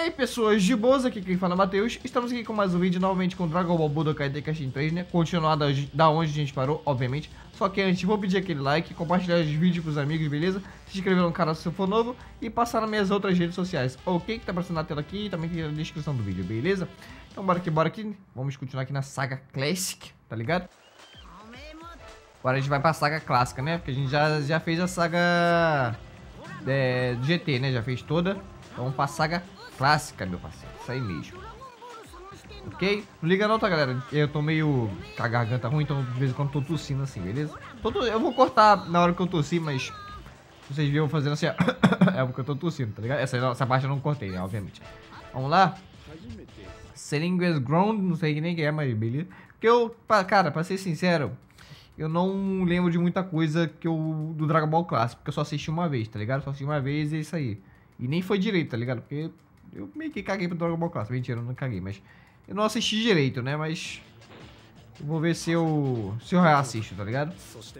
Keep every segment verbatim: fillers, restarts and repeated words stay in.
aí, pessoas de boas, aqui quem fala é Matheus. Estamos aqui com mais um vídeo, novamente com Dragon Ball Budokai Tenkaichi três, né? Continuado da onde a gente parou, obviamente. Só que antes, vou pedir aquele like, compartilhar os vídeos com os amigos, beleza? Se inscrever no canal se você for novo e passar nas minhas outras redes sociais, ok? Que tá aparecendo na tela aqui e também aqui na descrição do vídeo, beleza? Então bora aqui, bora aqui. Vamos continuar aqui na saga Classic, tá ligado? Agora a gente vai pra saga clássica, né? Porque a gente já, já fez a saga é, do G T, né? Já fez toda. Então vamos pra saga clássica, meu parceiro. Isso aí mesmo. Ok? Não liga não, tá, galera? Eu tô meio com a garganta ruim, então de vez em quando tô tossindo assim, beleza? Tô, eu vou cortar na hora que eu tossir, mas vocês viram fazendo assim, ó. É porque eu tô tossindo, tá ligado? Essa, essa parte eu não cortei, né? Obviamente. Vamos lá. Selingues Ground, não sei nem quem é, mas beleza. Porque eu, cara, pra ser sincero, eu não lembro de muita coisa que eu, do Dragon Ball Clássico, porque eu só assisti uma vez, tá ligado? Só assisti uma vez e é isso aí. E nem foi direito, tá ligado? Porque eu meio que caguei pro Dragon Ball Clássico. Mentira, eu não caguei, mas eu não assisti direito, né? Mas eu vou ver se eu, se eu reassisto, tá ligado?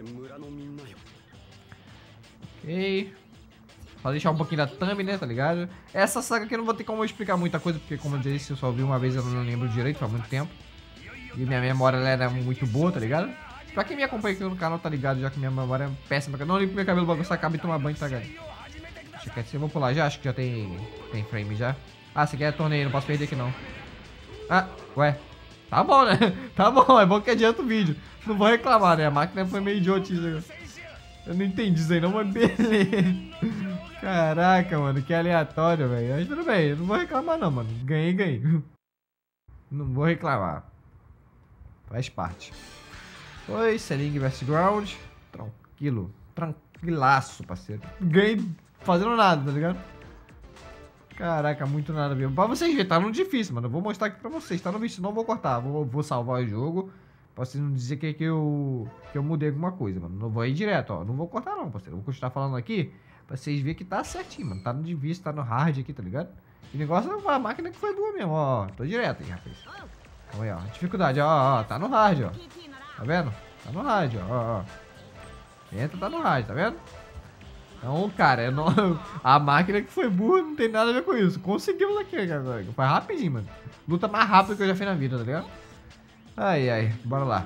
Ok. Só deixar um pouquinho da thumb, né? Tá ligado? Essa saga aqui eu não vou ter como explicar muita coisa, porque como eu disse, eu só vi uma vez, eu não lembro direito, faz muito tempo. E minha memória ela era muito boa, tá ligado? Pra quem me acompanha aqui no canal, tá ligado? Já que minha memória é péssima. Não limpo meu cabelo, bagulho, acaba de tomar banho, tá ligado? Deixa quieto, eu vou pular já, acho que já tem, tem frame já. Ah, esse aqui é torneio, não posso perder aqui não. Ah, ué. Tá bom, né? Tá bom, é bom que adianta o vídeo. Não vou reclamar, né? A máquina foi meio idiotice agora. Eu não entendi isso aí não, mas beleza. Caraca, mano, que aleatório, velho. Mas tudo bem, eu não vou reclamar não, mano. Ganhei, ganhei. Não vou reclamar. Faz parte. Oi, Seling versus Ground. Tranquilo. Tranquilaço, parceiro. Ganhei fazendo nada, tá ligado? Caraca, muito nada mesmo. Pra vocês verem, tá no difícil, mano. Eu vou mostrar aqui pra vocês. Tá no vídeo, não vou cortar. Vou, vou salvar o jogo. Pra vocês não dizer que, que, eu, que eu mudei alguma coisa, mano. Não vou ir direto, ó. Não vou cortar não, parceiro. Vou continuar falando aqui pra vocês verem que tá certinho, mano. Tá no difícil, tá no hard aqui, tá ligado? E o negócio é a máquina que foi boa mesmo, ó. Tô direto aí, rapaz. Calma aí, ó. Dificuldade, ó, ó. Tá no hard, ó. Tá vendo? Tá no hard, ó, ó. Entra, tá no hard, tá vendo? Então, cara, eu não... a máquina que foi burra não tem nada a ver com isso. Conseguimos aqui agora. Foi rapidinho, mano. Luta mais rápida que eu já fiz na vida, tá ligado? Ai, ai. Bora lá.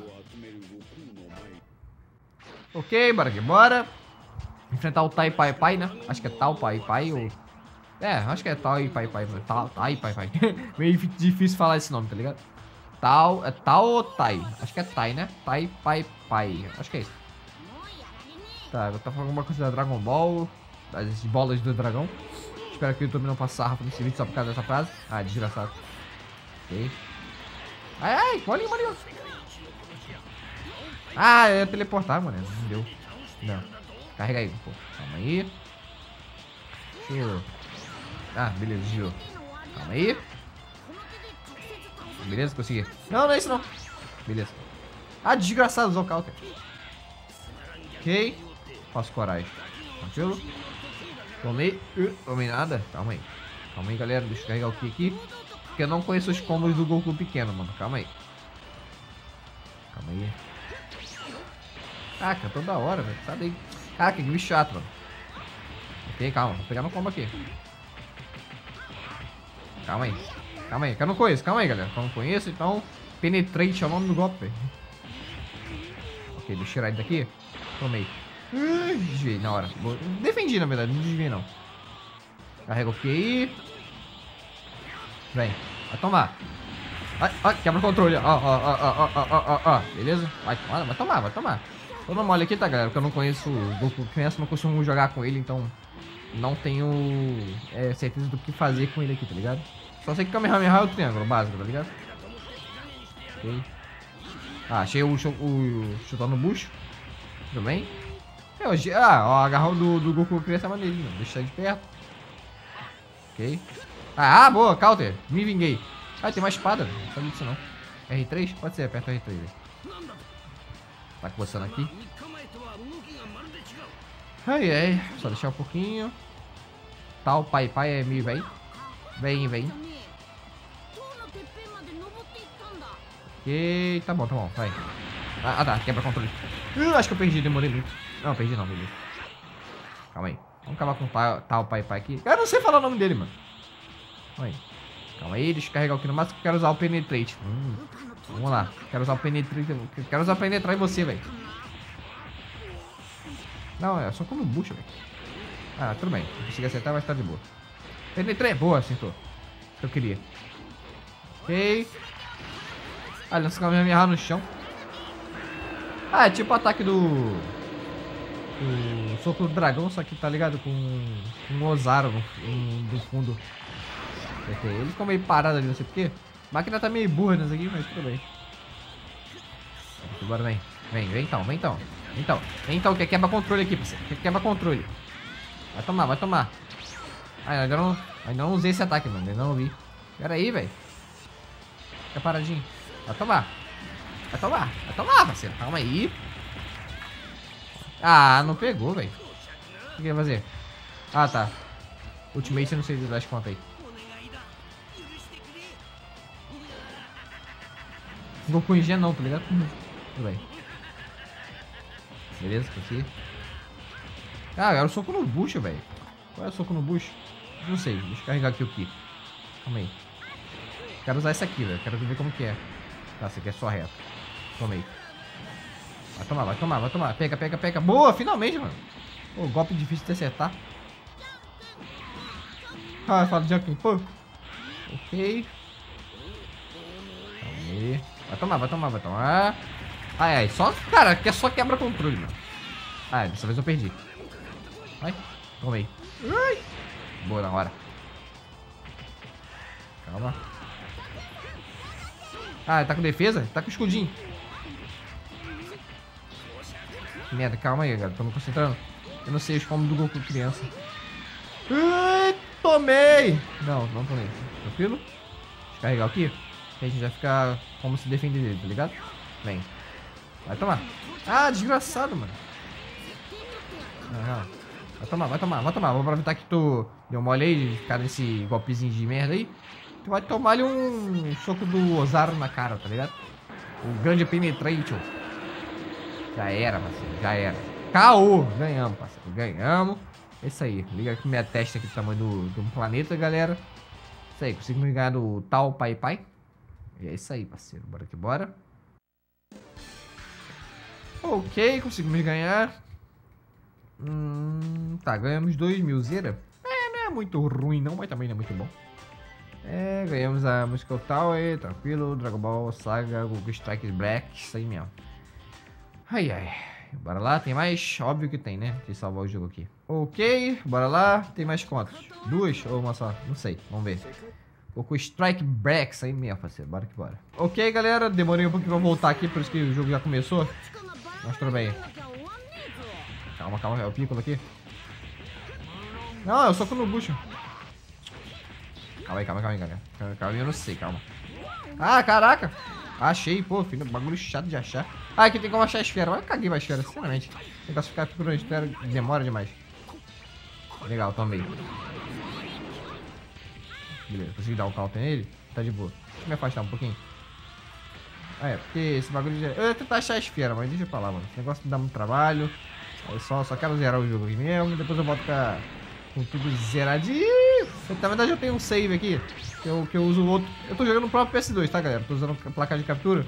Ok, bora aqui, bora. Enfrentar o Tai Pai Pai, né? Acho que é Tal Pai Pai ou... É, acho que é Tal Pai Pai. Tal, Tai Pai Pai. Meio difícil falar esse nome, tá ligado? Tal... É Tal ou Tai? Acho que é Tai, né? Tai Pai Pai. Acho que é isso. Tá, eu tô falando alguma coisa da Dragon Ball, das bolas do dragão. Espero que o YouTube não passe sarro nesse vídeo só por causa dessa frase. Ah, desgraçado. Ok. Ai, ai, bolinha, bolinha. Ah, eu ia teleportar, mano. Não deu. Não. Carrega aí, pô. Calma aí. Show. Ah, beleza, desviou. Calma aí. Beleza, consegui. Não, não é isso não. Beleza. Ah, desgraçado, usou o counter. Ok. Faço coragem. Tranquilo? Tomei. Uh, tomei nada. Calma aí. Calma aí, galera. Deixa eu carregar o Ki aqui. Porque eu não conheço os combos do Goku pequeno, mano. Calma aí. Calma aí. Caraca, toda hora, velho. Sai daí. Caraca, que bicho chato, mano. Ok, calma. Vou pegar no combo aqui. Calma aí. Calma aí, que eu não conheço. Calma aí, galera. Que eu não conheço, então... Penetrate é o nome do golpe, velho. Ok, deixa eu tirar ele daqui. Tomei. Uh, desviei na hora. Defendi, na verdade. Não desviei, não. Carrega o Q aí. Vem. Vai tomar. Ai, ai, quebra o controle. Ó, ó, ó, ó, ó, ó, ó. Beleza? Vai tomar, vai tomar, vai tomar. Tô no mole aqui, tá, galera? Porque eu não conheço o Goku criança, não costumo jogar com ele, então... Não tenho é, certeza do que fazer com ele aqui, tá ligado? Só sei que Kamehameha é o triângulo básico, tá ligado? Ok. Ah, achei o, o chutão no bucho. Tudo bem? Eu, ah, ó, a agarrão do, do Goku criança maneirinho. Deixa de perto. Ok. Ah, ah, boa, counter. Me vinguei. Ah, tem uma espada. Não sabia disso não. R três? Pode ser, aperta R três aí. Tá coçando aqui. Ai, ai. Só deixar um pouquinho. Tal, pai, pai é meio, vem. Vem, vem. Ok, tá bom, tá bom, vai. Ah, ah tá, quebra controle. Uh, acho que eu perdi, demorei muito. Não, perdi não, beleza. Calma aí. Vamos acabar com o tal pai pai aqui. Eu não sei falar o nome dele, mano. Aí. Calma aí, deixa eu carregar aqui no máximo que eu quero usar o Penetrate. Hum, vamos lá. Quero usar o Penetrate. Quero usar o Penetrar em você, velho. Não, é só como bucha, velho. Ah, tudo bem. Não consegui acertar, mas tá de boa. Penetrei. Boa, acertou. O que eu queria. Ok. Ah, lança o Kamehameha no chão. Ah, é tipo o ataque do... O soco do dragão, só que tá ligado com um Ozaru no, no, no fundo. Ele ficou meio parado ali, não sei porquê. A máquina tá meio burra nessa aqui, mas tudo bem. Bora, vem. Vem, vem então, vem então. Vem então, vem então, que quebra controle aqui, parceiro. Que quebra controle. Vai tomar, vai tomar. Ah, ainda não, ainda não usei esse ataque, mano. Ainda não vi. Pera aí, velho. Fica paradinho. Vai tomar. Vai tomar, vai tomar, parceiro. Calma aí. Ah, não pegou, velho. O que eu ia fazer? Ah, tá. Ultimate, eu não sei das contas aí. Goku em G não, tá ligado? Tudo bem. Beleza, aqui. Ah, era o soco no bucho, velho. Qual é o soco no bucho? Não sei, deixa eu carregar aqui o Ki. Calma aí. Quero usar esse aqui, velho. Quero ver como que é. Tá, esse aqui é só reto. Toma aí. Vai tomar, vai tomar, vai tomar. Pega, pega, pega. Boa, finalmente, mano. Pô, golpe difícil de acertar. Ah, fala de Junkin, pô. Ok. Calma aí. Vai tomar, vai tomar, vai tomar. Ai, ai, só, cara, que é só quebra controle, mano. Ai, dessa vez eu perdi. Vai, toma aí. Ai. Boa na hora. Calma. Ah, tá com defesa? Tá com escudinho. Que merda, calma aí, galera. Tô me concentrando. Eu não sei os combos do Goku criança. Ai, tomei! Não, não tomei. Tranquilo? Deixa eu carregar aqui. Que a gente vai ficar como se defender dele, tá ligado? Vem. Vai tomar. Ah, desgraçado, mano. Ah, vai tomar, vai tomar, vai tomar. Vou aproveitar que tu deu mole aí de ficar nesse golpezinho de merda aí. Tu vai tomar ali um soco do Ozaru na cara, tá ligado? O grande Penetration. Já era, parceiro, já era. K O! Ganhamos, parceiro, ganhamos. É isso aí, liga aqui minha testa aqui do tamanho do, do planeta, galera. Isso aí, conseguimos ganhar do Tal Pai Pai. E é isso aí, parceiro, bora que bora. Ok, conseguimos ganhar. Hum, tá, ganhamos dois mil zera. É, não é muito ruim não, mas também não é muito bom. É, ganhamos a Musical Tower, tranquilo. Dragon Ball Saga, Goku Strike Black, isso aí mesmo. Ai, ai. Bora lá, tem mais? Óbvio que tem, né? De salvar o jogo aqui. Ok, bora lá. Tem mais quantos? Duas ou uma só? Não sei, vamos ver. Goku Strike Black, isso aí mesmo, parceiro. Bora que bora. Ok, galera, demorei um pouquinho pra voltar aqui, por isso que o jogo já começou. Mas tudo bem. Calma, calma, é o Piccolo aqui. Não, eu soco no bucho. Calma aí, calma, calma aí, galera. Calma, calma, eu não sei, calma. Ah, caraca. Achei, pô, filho, bagulho chato de achar. Ah, aqui tem como achar a esfera. Mas eu caguei pra esfera, sinceramente. O negócio ficar procurando a esfera demora demais. Legal, tomei. Beleza, consegui dar um counter nele. Tá de boa. Deixa eu me afastar um pouquinho. Ah, é, porque esse bagulho de... Eu ia tentar achar a esfera, mas deixa pra lá, mano. Esse negócio dá muito trabalho. Eu só, só quero zerar o jogo aqui mesmo. Depois eu volto com, a... com tudo zeradinho. Na verdade eu tenho um save aqui. Que eu, que eu uso o outro. Eu tô jogando no próprio P S dois, tá, galera? Tô usando a placa de captura.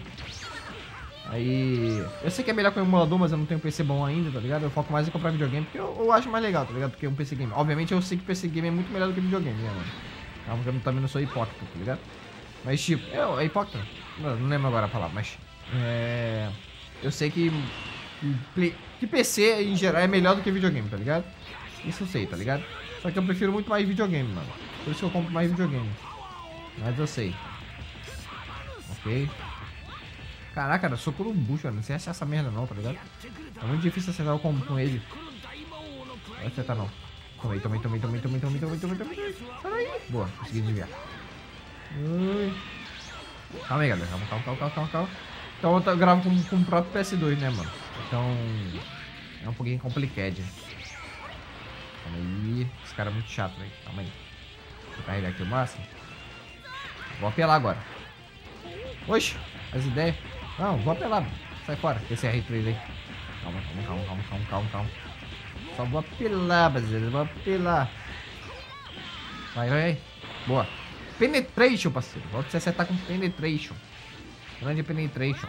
Aí... Eu sei que é melhor com o emulador, mas eu não tenho um P C bom ainda, tá ligado? Eu foco mais em comprar videogame, porque eu, eu acho mais legal, tá ligado? Do que um P C game. Obviamente eu sei que P C game é muito melhor do que videogame, né, mano? Calma que eu também não sou hipócrita, tá ligado? Mas tipo... Eu, é hipócrita? Não, não lembro agora a palavra, mas... É... Eu sei que... Que, que P C, em geral, é melhor do que videogame, tá ligado? Isso eu sei, tá ligado? Só que eu prefiro muito mais videogame, mano. Por isso que eu compro mais videogame. Mas eu sei. Ok. Caraca, cara, soco no bucho, não sei achar essa merda não, tá ligado? É muito difícil acertar o combo com ele. Não vai acertar não. Tomei, tomei, tomei, tomei, tomei, tomei, tomei, tomei, tomei. Sai daí. Boa, consegui desviar. Ui. Calma aí, galera. Calma, calma, calma, calma, calma. Então eu gravo com, com o próprio P S dois, né, mano? Então... É um pouquinho complicado. Calma aí. Esse cara é muito chato, velho. Calma aí. Vou carregar aqui o máximo. Vou apelar agora. Oxe, as ideias. Não, vou apelar, mano. Sai fora. Esse é R três aí. Calma, calma, calma, calma, calma, calma, calma. Só vou apelar, brasileiro. Vou apelar. Vai, vai, vai. Boa. Penetration, parceiro. Volta você acertar com Penetration. Grande Penetration.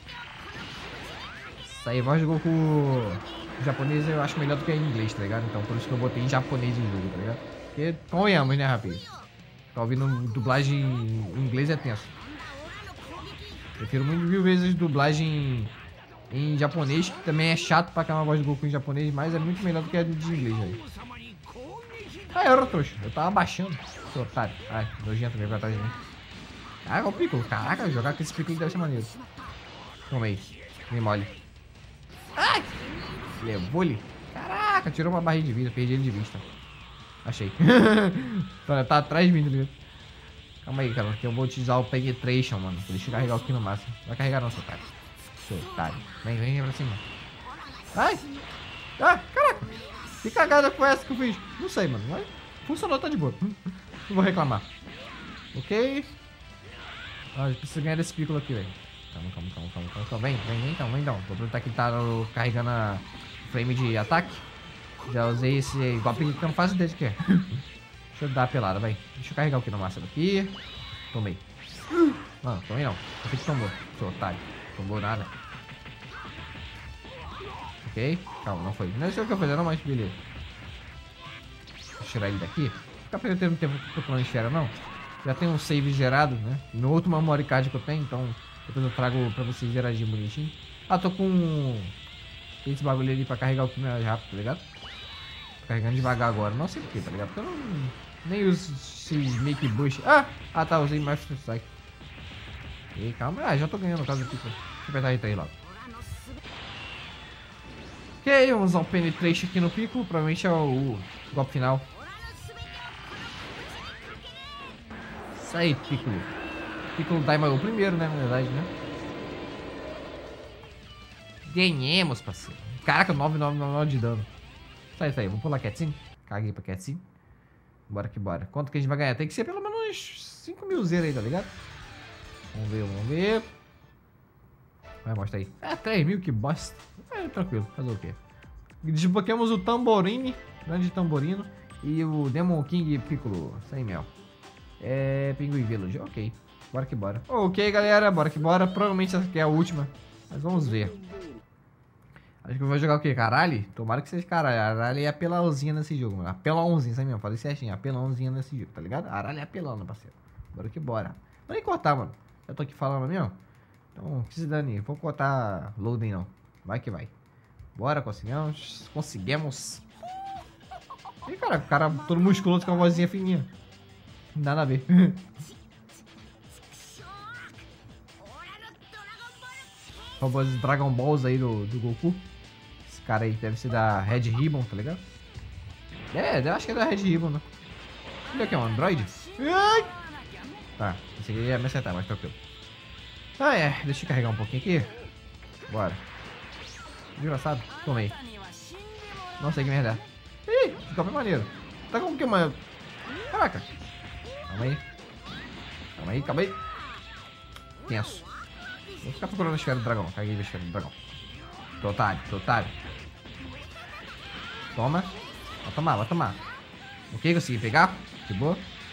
Isso aí, voz do Goku japonês eu acho melhor do que em inglês, tá ligado? Então por isso que eu botei em japonês o jogo, tá ligado? Porque convenhamos, né, rapaz? Tá ouvindo dublagem em inglês é tenso. Prefiro muito mil vezes dublagem em japonês, que também é chato pra caramba a voz do Goku em japonês, mas é muito melhor do que a de inglês, velho. Ah, era trouxa. Eu tava baixando, seu otário. Ai, nojento veio pra trás de mim. Caraca, o Piccolo. Caraca, jogar com esse Piccolo deve ser maneiro. Toma aí. Me mole. Ai! Levou-lhe. Caraca, tirou uma barrinha de vida. Perdi ele de vista. Achei. Tá, tá atrás de mim, tá ligado? Calma aí, cara. Que eu vou utilizar o Penetration, mano. Deixa eu carregar o aqui no máximo. Vai carregar não, seu otário. Seu otário. Vem, vem, vem pra cima. Ai! Ah, caraca! Que cagada foi essa que eu fiz? Não sei, mano. Mas funcionou, tá de boa. Não vou reclamar. Ok. Ah, a gente precisa ganhar desse Piccolo aqui, velho. Calma, calma, calma, calma, calma. Vem, vem, vem então, vem então. Vou aproveitar que tá no, carregando a frame de ataque. Já usei esse golpe que eu não faço ideia de que é. Deixa eu dar a pelada, vai. Deixa eu carregar o que no máximo aqui. Tomei. Não, tomei não. Eu sei que tomou. Seu otário. Tomou nada. Ok, calma, não foi. Não sei o que eu vou fazer, não, mas beleza. Vou tirar ele daqui. Ficar perdendo tempo procurando esfera, não. Já tem um save gerado, né? No outro memory card que eu tenho, então depois eu trago pra vocês geradinho bonitinho. Ah, tô com esse bagulho ali pra carregar o que mais rápido, tá ligado? Tô carregando devagar agora, não sei porquê, tá ligado? Porque eu não nem uso esses make bush. Ah! Ah tá, usei Master Strike. E calma, ah, já tô ganhando no caso aqui. Deixa eu apertar R três logo. Ok, vamos usar um Penetration aqui no Piccolo. Provavelmente é o, o golpe final. Isso aí, Piccolo. Piccolo Daimon o primeiro, né? Na verdade, né? Ganhemos, parceiro. Caraca, nove nove nove nove de dano. Isso aí, isso aí. Vamos pular quietinho. Caguei pra quietinho. Bora que bora. Quanto que a gente vai ganhar? Tem que ser pelo menos cinco mil zero aí, tá ligado? Vamos ver, vamos ver. Vai, mostra aí. É, três mil, que bosta. É, tranquilo, fazer o quê? Desbloqueamos o Tamborini, grande Tamborino. E o Demon King Piccolo. Isso aí, meu. É, Pinguim Village, ok. Bora que bora. Ok, galera, bora que bora. Provavelmente essa aqui é a última. Mas vamos ver. Acho que eu vou jogar o quê? Caralho? Tomara que seja caralho. Aralho é apelãozinha nesse jogo, mano. Apelãozinho, isso aí mesmo. Falei certinho. Apelãozinha nesse jogo, tá ligado? Aralho é apelão, né, parceiro? Bora que bora. Não nem cortar, mano. Eu tô aqui falando mesmo. Então, que se dane. Vou cortar loading, não. Vai que vai. Bora, conseguimos. Conseguimos. E, cara, o cara todo musculoso com uma vozinha fininha. Nada a ver. Famosos Dragon Balls aí do, do Goku. Esse cara aí deve ser da Red Ribbon, tá ligado? É, eu acho que é da Red Ribbon, né? Ele aqui é um Android? Ai! Tá, esse aqui ia me acertar, mas tranquilo. Ah, é. Deixa eu carregar um pouquinho aqui. Bora. Desgraçado. Tomei. Não sei que merda. Ih, esse golpe é maneiro. Tá como que uma... Caraca. Calma aí. Calma aí, calma aí. Tenso. Vou ficar procurando a esfera do dragão. Caguei a esfera do dragão. Tô otário, tô otário. Toma. Vai tomar, vai tomar. Ok, consegui pegar. De boa.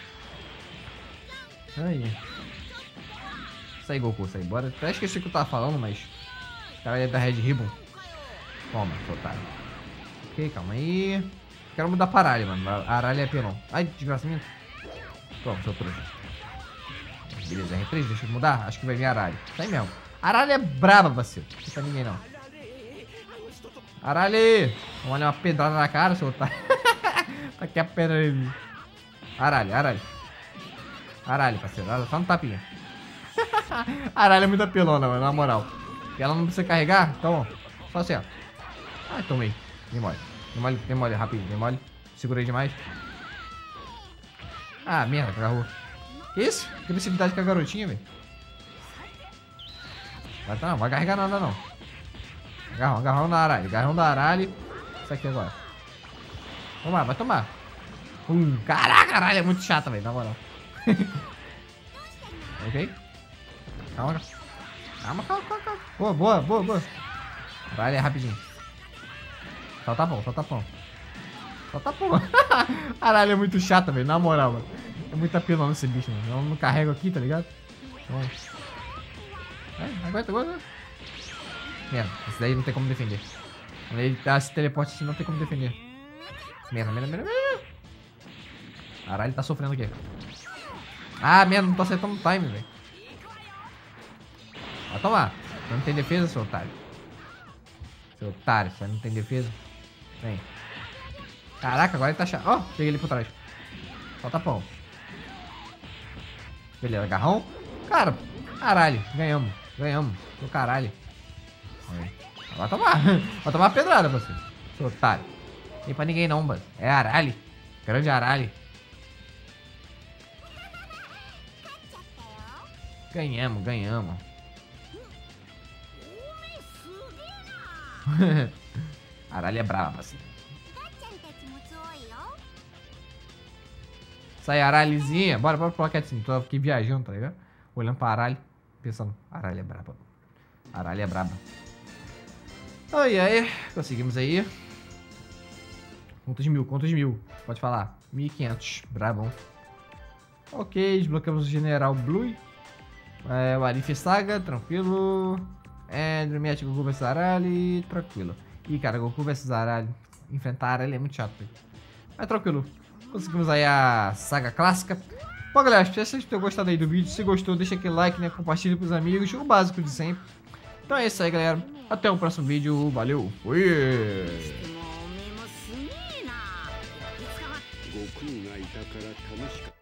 Aí. Isso aí, Goku, isso aí. Bora. Até esqueci o que eu tava falando, mas... O cara é da Red Ribbon. Toma, seu otário. Ok, calma aí. Quero mudar para Aralha, mano. A Aralha é pelão. Ai, desgraçamento. Toma, seu trouxa. Beleza, R três, deixa eu mudar. Acho que vai vir Aralha. Isso aí mesmo. Aralha é braba, parceiro. Não tá ninguém, não. Aralha! Vamos olhar uma pedrada na cara, seu otário. Tá aqui a pedra aí. Aralha, Aralha. Aralha, parceiro. Aralha, só no tapinha. Aralha é muito apelona, mano, na moral. E ela não precisa carregar, então, só assim, ó. Ai, tomei. Me mole. Me mole, me mole, rapidinho, me mole. Segurei demais. Ah, merda, agarrou. Que isso? Agressividade com a garotinha, velho. Vai, tá, não vai carregar nada, não. Agarrão, agarrão da Aralha. Agarrão da Aralha. Isso aqui agora. Tomar, vai tomar. Hum, caraca, Aralha é muito chata, velho, na moral. Ok. Calma, calma, calma, calma, calma. Boa, boa, boa, boa. Aralha é rapidinho. Só tá bom, só tá bom. Só tá bom. Aralha é muito chata, velho, na moral, mano. É muito apelão esse bicho, mano. Eu não carrego aqui, tá ligado? Então... É, aguenta, aguenta. Merda, esse daí não tem como defender. Quando ele tá se teleporte assim, não tem como defender. Merda, merda, merda, merda. Caralho, ele tá sofrendo aqui. Ah, merda, não tô acertando o time, velho. Vai tomar. Você não tem defesa, seu otário. Seu otário, você não tem defesa. Vem. Caraca, agora ele tá chato. Ó, oh, peguei ele por trás. Falta pão. Beleza, agarrão. Cara, caralho, ganhamos. Ganhamos. Do caralho. Vai tomar. Vai tomar pedrada, você. Seu otário. Tem pra ninguém não, mano. É Arali. Grande Arali. Ganhamos, ganhamos. Arali é brava, assim. Sai, Aralizinha. Bora, bora pro quietinho. Tô aqui viajando, tá ligado? Olhando pra Arali. Pensando, Arali é braba. Arali é braba. Ai, ai. Conseguimos aí. Quantos mil? Quantos mil? Pode falar. mil e quinhentos. Brabão. Ok, desbloqueamos o General Blue. É, o Arif Saga, tranquilo. Andrew, Match, Goku versus Arali, tranquilo. Ih, cara, Goku versus Arali. Enfrentar Arali é muito chato. Mas tranquilo. Conseguimos aí a saga clássica. Bom, galera, espero que vocês tenham gostado aí do vídeo. Se gostou, deixa aquele like, né? Compartilha com os amigos. O básico de sempre. Então é isso aí, galera. Até o próximo vídeo. Valeu. Fui!